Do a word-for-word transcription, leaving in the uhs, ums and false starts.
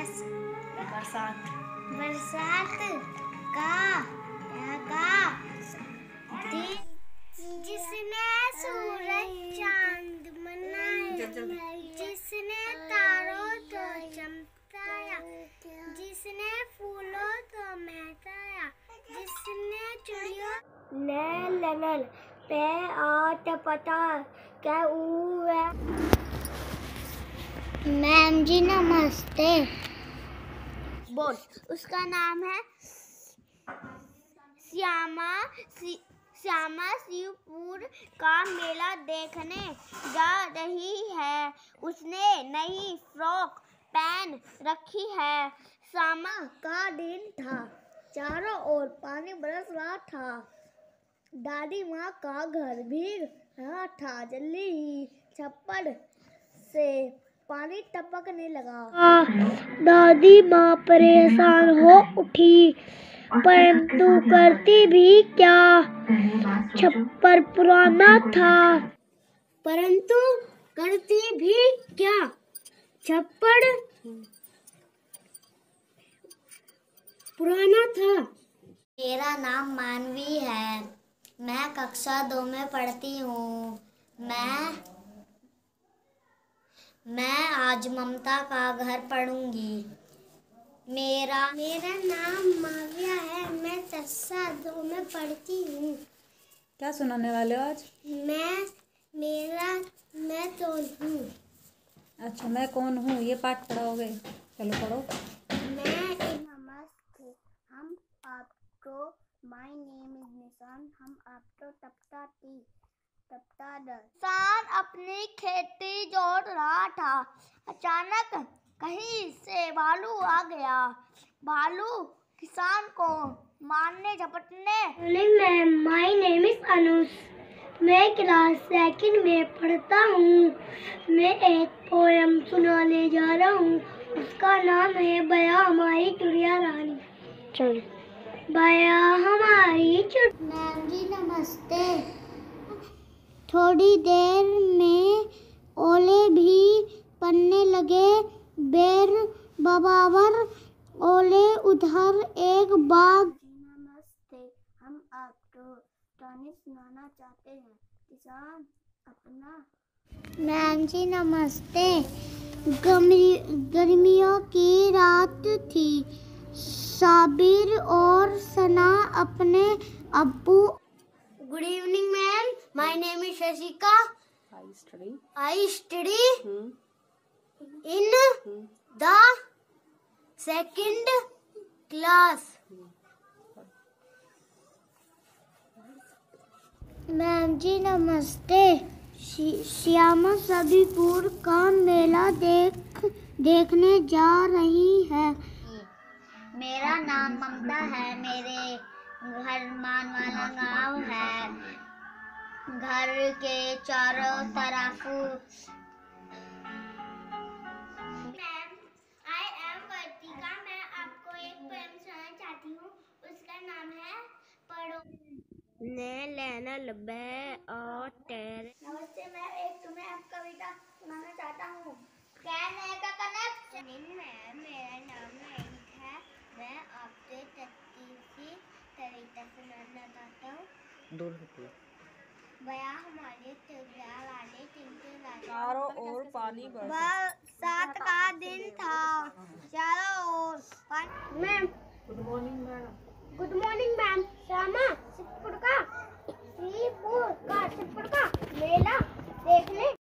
बरसात। बरसात का का दिन जिसने सूरज चांद बनाया, जिसने तारों को चमकाया, जिसने फूलों को महकाया, जिसने चिड़ियों ने लनल पे आट पता क्या ऊ है। मैम जी नमस्ते। बोल। उसका नाम है श्यामा। श्यामा शिवपुर का मेला देखने जा रही है। उसने नई फ्रॉक पहन रखी है। श्यामा का दिन था। चारों ओर पानी बरस रहा था। दादी माँ का घर भीग रहा था। जल्दी ही छप्पर से पानी टपकने लगा। दादी माँ परेशान हो उठी, परंतु करती भी क्या, छप्पर पुराना था। परंतु करती भी क्या, छप्पर पुराना था। मेरा नाम मानवी है। मैं कक्षा दो में पढ़ती हूँ। मैं मैं आज ममता का घर पढ़ूंगी। मेरा मेरा नाम माविया है। मैं कक्षा दो में पढ़ती हूँ। क्या सुनाने वाले हो आज? मैं मेरा मैं तो हूँ। अच्छा, मैं कौन हूँ ये पाठ पढ़ाओगे? चलो पढ़ो। मैं नमस्ते। हम आपको माय नेम इज निशान। हम आपको तपता टी तपता द। किसान अपनी खेती जोत रहा था। अचानक कहीं से भालू आ गया। भालू किसान को मारने झपटने। My name is Anuj. मैं क्लास सेकंड में पढ़ता हूँ। मैं एक पोएम सुनाने जा रहा हूँ। उसका नाम है बया हमारी चिड़िया रानी। चल। बया हमारी चिड़िया। मैम जी नमस्ते। थोड़ी देर में ओले भी पड़ने लगे। बेर बराबर ओले उधर एक बाग। नमस्ते। हम आपको कहानी सुनाना चाहते हैं। किसान अपना। मैम जी नमस्ते। गर्मियों की रात थी। साबिर और सना अपने अब्बू। Good evening ma'am. My name is Shashika. I study I study in the second class. Ma'am ji नमस्ते। श्यामा शिवपुर का मेला देख देखने जा रही है। मेरा नाम ममता है। मेरे घर मान वाला गाँव है। घर के चारों तरफ। Ma'am, I am Vartika. मैं आपको एक पोएम सुनाना चाहती हूँ। उसका नाम है पढ़ो। ने लेना लबे और तेरे। नमस्ते, मैं एक तुम्हें अब कविता सुनाना चाहता हूँ। कहने का कनेक्शन। मैम, मेरा नाम नाइक है। मैं आपसे तत्तीसी कविता सुनाना चाहता हूँ। दूर होती बया हमारे चिड़िया वाले चिंटू। चारों ओर पानी बरस। बरसात का दिन था। चारों ओर पानी। Ma'am, good morning madam. Good morning ma'am. Shyama Shivpur का शिवपुर का शिवपुर का मेला देखने